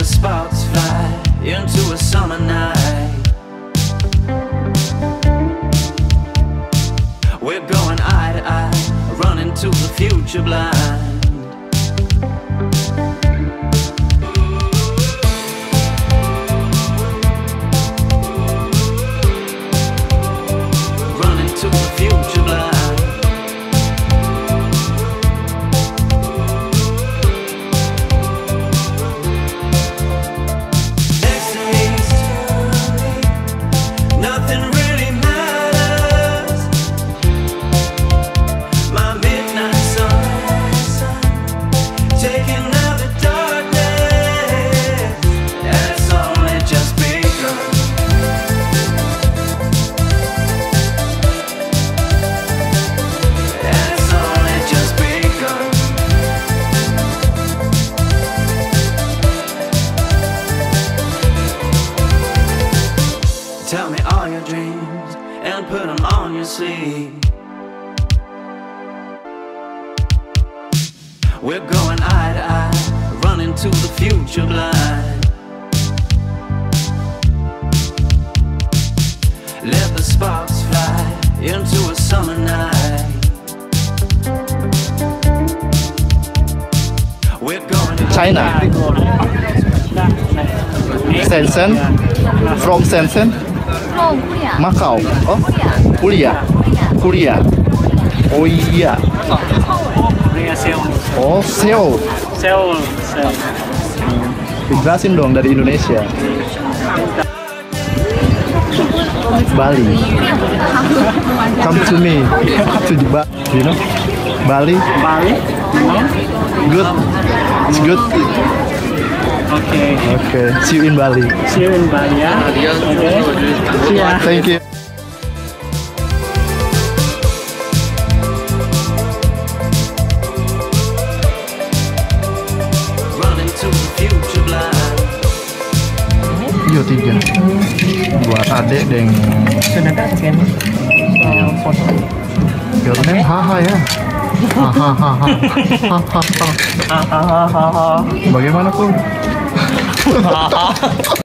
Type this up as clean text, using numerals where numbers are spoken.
the sparks fly into a summer night. We're going eye to eye, running to the future blind. Running to the future blind. Tell me all your dreams and put them on your sleeve. We're going eye to eye, running to the future blind. Let the sparks fly into a summer night. We're going China. Shenzhen. From Shenzhen. Macau. Oh, Korea. Korea. Oh iya. Oh, Seoul. Dijelasin dong dari Indonesia. Bali. Come to me. To the you know? Bali. Good. It's good. Okay. See you in Bali. See you in Bali, ya. Okay. See ya. Thank you. running to the future blind. Yo 3 buat adek deng. Sudah kan? Foto. Filmnya haha ya. Hahaha. Bagaimana pun?